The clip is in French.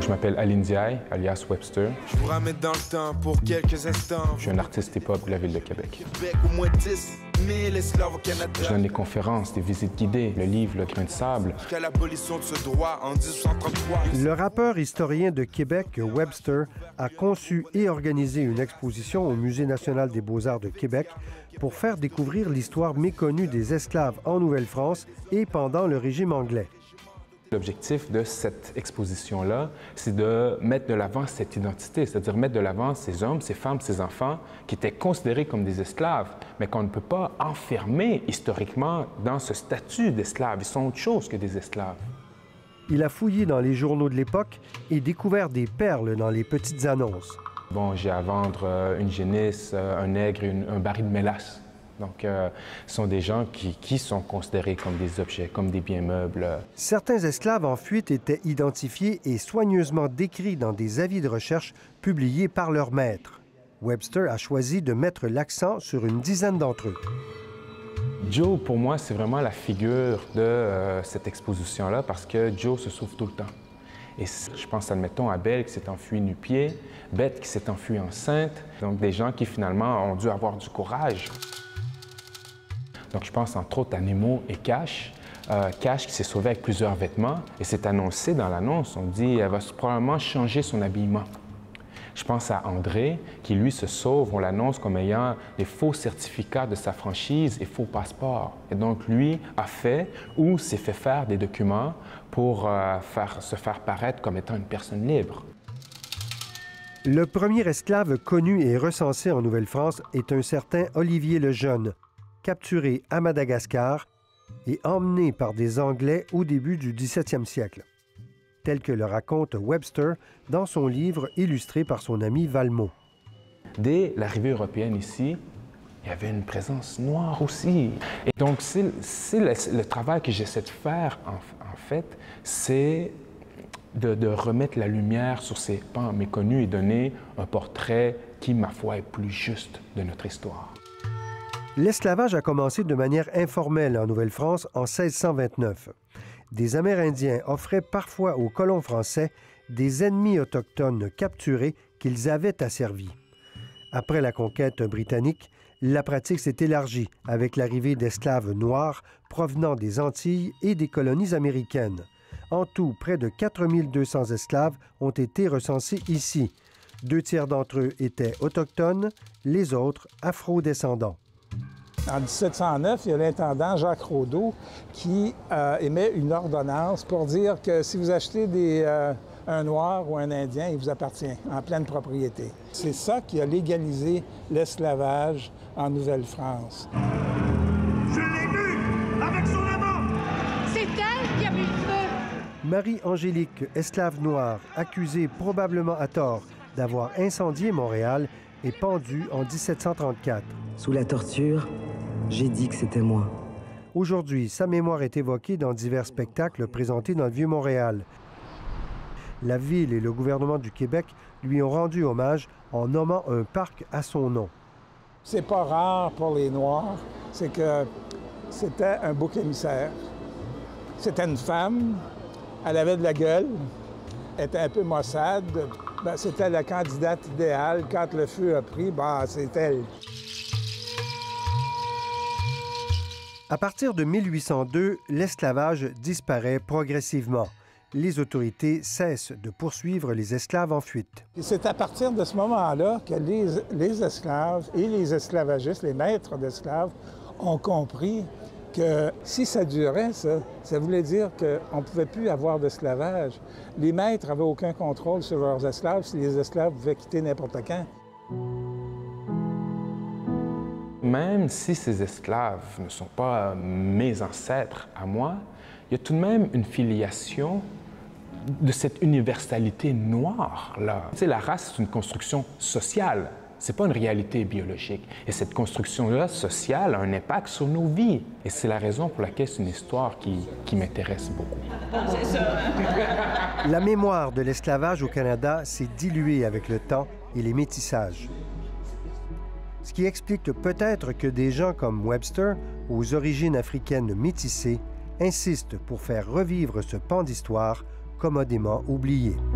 Je m'appelle Aline Diaye, alias Webster. Je vous ramène dans le temps pour quelques instants. Je suis un artiste hip-hop de la ville de Québec. Québec, au moins 10 000 esclaves au Canada. Je donne des conférences, des visites guidées, le livre Le Grain de sable. Jusqu'à l'abolition de ce droit en 1833. Le rappeur historien de Québec, Webster, a conçu et organisé une exposition au Musée national des beaux-arts de Québec pour faire découvrir l'histoire méconnue des esclaves en Nouvelle-France et pendant le régime anglais. L'objectif de cette exposition-là, c'est de mettre de l'avant cette identité, c'est-à-dire mettre de l'avant ces hommes, ces femmes, ces enfants qui étaient considérés comme des esclaves, mais qu'on ne peut pas enfermer historiquement dans ce statut d'esclaves. Ils sont autre chose que des esclaves. Il a fouillé dans les journaux de l'époque et découvert des perles dans les petites annonces. Bon, j'ai à vendre une génisse, un nègre et un baril de mélasse. Donc, ce sont des gens qui sont considérés comme des objets, comme des biens meubles. Certains esclaves en fuite étaient identifiés et soigneusement décrits dans des avis de recherche publiés par leur maître. Webster a choisi de mettre l'accent sur une dizaine d'entre eux. Joe, pour moi, c'est vraiment la figure de cette exposition-là parce que Joe se sauve tout le temps. Et je pense, admettons, à Belle qui s'est enfuie nu-pied, Bette qui s'est enfuie enceinte. Donc, des gens qui, finalement, ont dû avoir du courage. Donc, je pense entre autres à Nemo et Cash. Cash qui s'est sauvé avec plusieurs vêtements et c'est annoncé dans l'annonce. On dit qu'elle va probablement changer son habillement. Je pense à André qui, lui, se sauve. On l'annonce comme ayant des faux certificats de sa franchise et faux passeports. Et donc, lui a fait ou s'est fait faire des documents pour se faire paraître comme étant une personne libre. Le premier esclave connu et recensé en Nouvelle-France est un certain Olivier le Jeune, capturé à Madagascar et emmené par des Anglais au début du 17e siècle, tel que le raconte Webster dans son livre illustré par son ami Valmont. Dès l'arrivée européenne ici, il y avait une présence noire aussi. Et donc, c'est le travail que j'essaie de faire, en fait, c'est de remettre la lumière sur ces pans méconnus et donner un portrait qui, ma foi, est plus juste de notre histoire. L'esclavage a commencé de manière informelle en Nouvelle-France en 1629. Des Amérindiens offraient parfois aux colons français des ennemis autochtones capturés qu'ils avaient asservis. Après la conquête britannique, la pratique s'est élargie avec l'arrivée d'esclaves noirs provenant des Antilles et des colonies américaines. En tout, près de 4200 esclaves ont été recensés ici. 2 tiers d'entre eux étaient autochtones, les autres afro-descendants. En 1709, il y a l'intendant Jacques Rondeau qui émet une ordonnance pour dire que si vous achetez un Noir ou un Indien, il vous appartient en pleine propriété. C'est ça qui a légalisé l'esclavage en Nouvelle-France. Je l'ai vue avec son amant! C'est elle qui a mis le feu! Marie-Angélique, esclave noire, accusée probablement à tort d'avoir incendié Montréal, est pendue en 1734. Sous la torture, j'ai dit que c'était moi. Aujourd'hui, sa mémoire est évoquée dans divers spectacles présentés dans le Vieux-Montréal. La Ville et le gouvernement du Québec lui ont rendu hommage en nommant un parc à son nom. C'est pas rare pour les Noirs, c'est que c'était un bouc émissaire. C'était une femme, elle avait de la gueule, elle était un peu maussade. Ben, c'était la candidate idéale. Quand le feu a pris, ben, c'est elle. À partir de 1802, l'esclavage disparaît progressivement. Les autorités cessent de poursuivre les esclaves en fuite. C'est à partir de ce moment-là que les esclaves et les esclavagistes, les maîtres d'esclaves, ont compris que si ça durait, ça voulait dire qu'on ne pouvait plus avoir d'esclavage. Les maîtres n'avaient aucun contrôle sur leurs esclaves si les esclaves pouvaient quitter n'importe quand. Même si ces esclaves ne sont pas mes ancêtres à moi, il y a tout de même une filiation de cette universalité noire-là. Tu sais, la race, c'est une construction sociale. C'est pas une réalité biologique. Et cette construction-là sociale a un impact sur nos vies. Et c'est la raison pour laquelle c'est une histoire qui m'intéresse beaucoup. C'est ça. La mémoire de l'esclavage au Canada s'est diluée avec le temps et les métissages. Ce qui explique peut-être que des gens comme Webster, aux origines africaines métissées, insistent pour faire revivre ce pan d'histoire commodément oublié.